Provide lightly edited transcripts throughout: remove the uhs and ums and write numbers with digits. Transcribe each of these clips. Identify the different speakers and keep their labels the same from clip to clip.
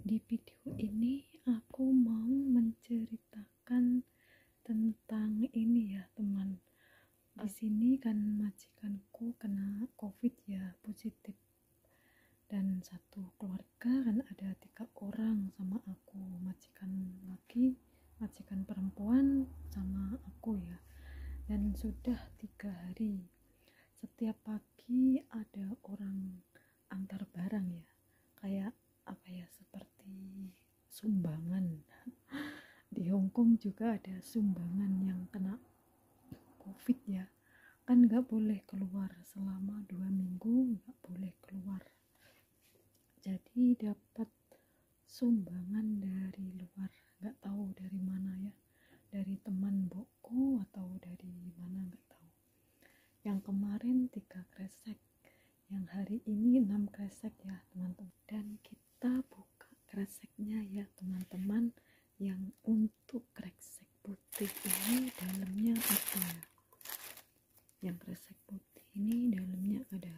Speaker 1: Di video ini aku mau menceritakan tentang ini ya teman. Di sini kan majikanku kena COVID ya, positif. Dan satu keluarga kan ada 3 orang sama aku, majikan laki, majikan perempuan sama aku ya. Dan sudah 3 hari. Setiap pagi ada orang antar barang ya, kayak apa ya, seperti sumbangan. Di Hongkong juga ada sumbangan yang kena COVID ya, kan nggak boleh keluar selama 2 minggu, nggak boleh keluar. Jadi dapat sumbangan dari luar, nggak tahu dari mana ya, dari teman mbokku atau dari mana nggak tahu. Yang kemarin 3 kresek, yang hari ini 6 kresek ya teman-teman. Dan kita buka kreseknya ya teman-teman. Yang untuk kresek putih ini dalamnya apa ya? Yang kresek putih ini dalamnya ada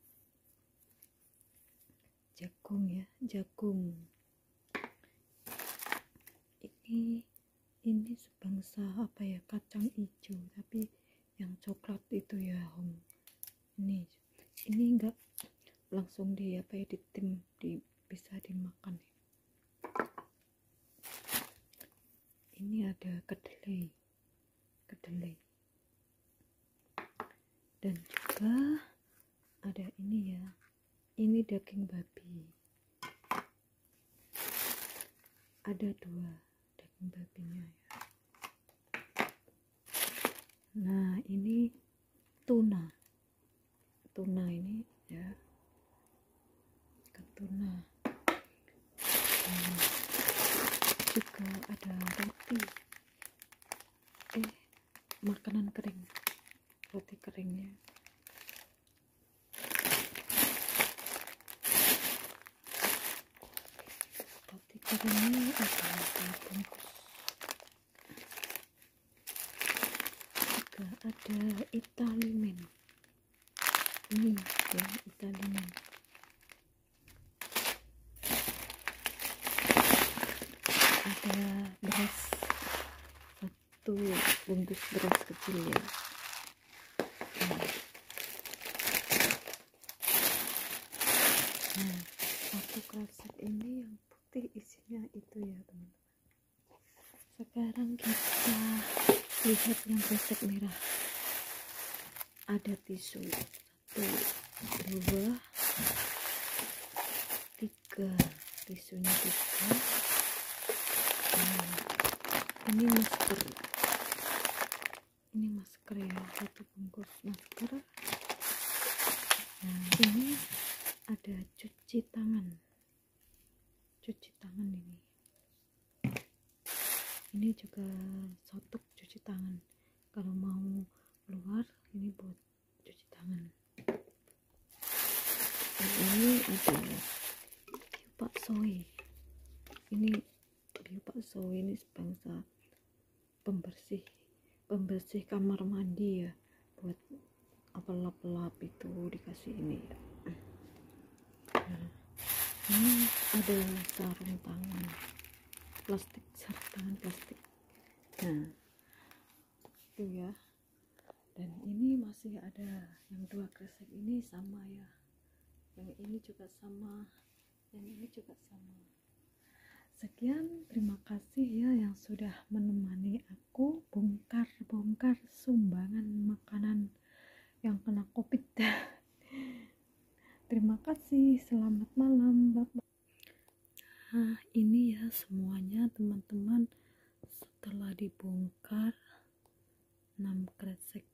Speaker 1: jagung ya, jagung. Ini sebangsa apa ya, kacang hijau, tapi yang coklat itu ya Hong. Ini enggak langsung di apa ya, bisa dimakan. Ini ada kedelai dan juga ada ini ya, ini daging babi, ada 2 daging babinya ya. Nah ini tuna ini ya, ikan tuna. Juga ada roti, makanan kering, roti keringnya. Roti keringnya ada 2 bungkus. Juga ada Italimen, ini ya Italimen. Ada beras, 1 bungkus beras kecil ya. Nah, 1 kresek ini yang putih isinya itu ya teman-teman. Sekarang kita lihat yang kresek merah. Ada tisu 1, 2, 3, tisunya 3. Ini masker ya, 1 bungkus masker. Nah ini ada cuci tangan ini juga sotok cuci tangan, kalau mau keluar ini buat cuci tangan. Dan ini ada baksoy, ini sebangsa pembersih kamar mandi ya, buat apa lap-lap itu dikasih ini ya. Nah, ini ada sarung tangan plastik. Nah itu ya. Dan ini masih ada yang 2 kresek ini sama ya, yang ini juga sama, yang ini juga sama. Sekian, terima kasih ya yang sudah menemani aku bongkar sumbangan makanan yang kena COVID. Terima kasih, selamat malam, Bapak. Nah ini ya semuanya teman-teman, setelah dibongkar 6 kresek